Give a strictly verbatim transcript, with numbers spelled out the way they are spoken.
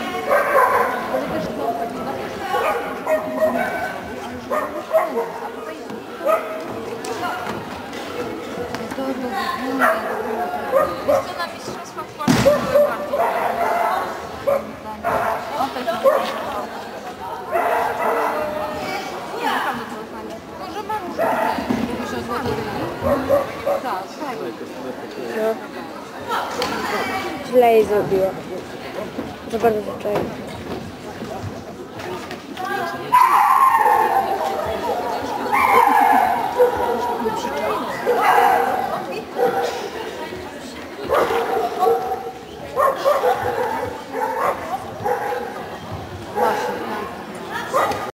Wiesz co, na mistrzostwach Polski były bardzo on tak nie, naprawdę było fajnie. Może mam już że złote tak, fajnie. No. Źle jej zrobiła. Za bardzo się czai.